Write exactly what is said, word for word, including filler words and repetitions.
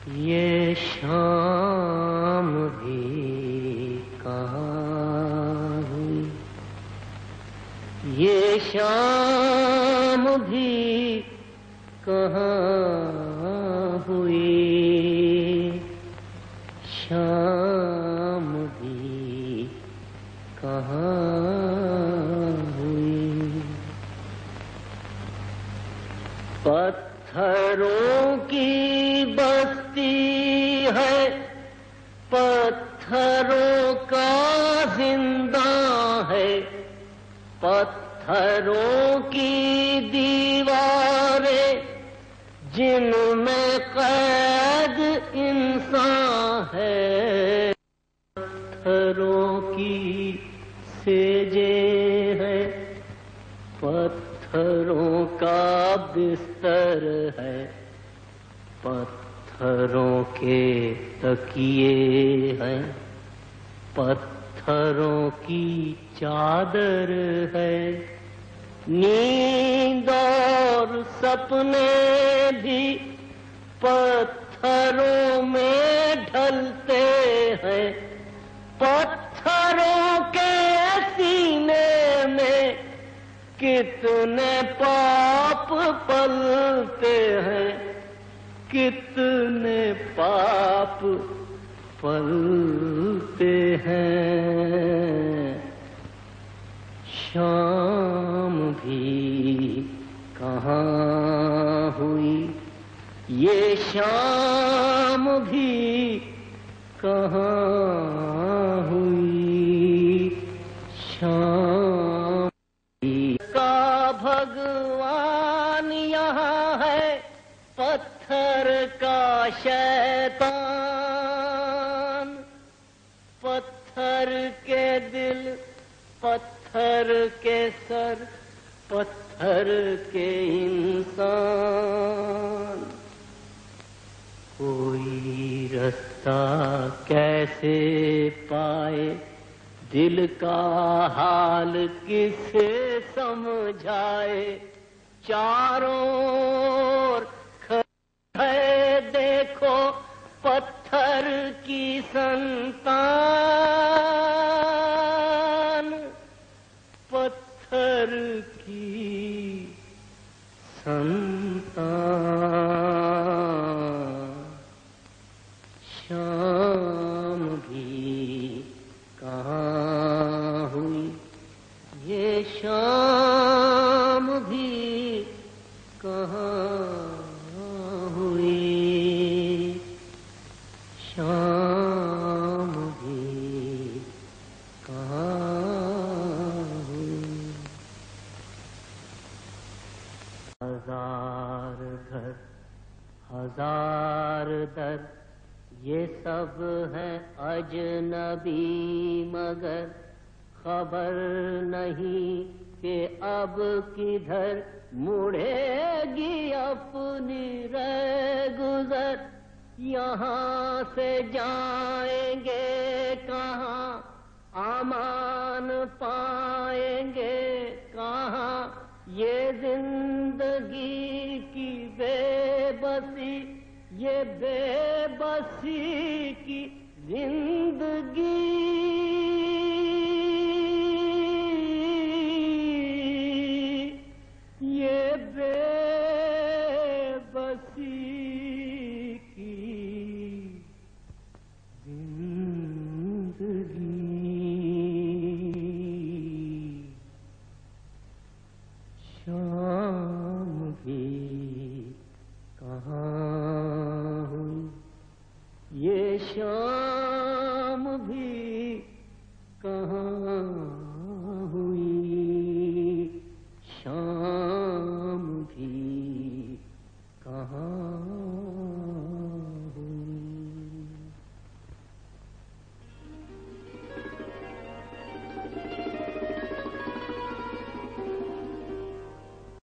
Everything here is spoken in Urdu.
یہ شام بھی کہاں ہوئی، یہ شام بھی کہاں ہوئی، شام بھی کہاں ہوئی۔ پتھروں کی بستی ہے، پتھروں کا زنداں ہے، پتھروں کی دیواریں جن میں قید انسان ہے، پتھروں کی سیجیں ہے، پتھروں کا بستر ہے، پتھروں کے تکیے ہیں، پتھروں کی چادر ہے، نیند اور سپنے بھی پتھروں میں ڈھلتے ہیں، پتھروں کے سینے میں کتنے پاپ پلتے ہیں، کتنے پاپ پلتے ہیں۔ شام بھی کہاں ہوئی، یہ شام بھی کہاں ہوئی، شام کا بھگوان یہاں ہے، پتھر کا شیطان، پتھر کے دل، پتھر کے سر، پتھر کے انسان۔ کوئی رستہ کیسے پائے، دل کا حال کسے سمجھائے، چاروں اور ہے دیکھو پتھر کی سنتان، پتھر کی سنتان۔ شام بھی کہاں ہوئی، یہ شام بھی کہاں ہوئی، شام بھی کہاں ہوئی۔ ہزار گھر ہزار در، یہ سب ہے اجنبی، مگر خبر نہیں کہ اب کدھر مڑے گی اپنی رہ گزر، یہاں سے جائیں گے کہاں، امان پائیں گے کہاں، یہ زندگی کی بے بسی، یہ بے بسی کی زندگی، یہ بے بسی کی زندگی۔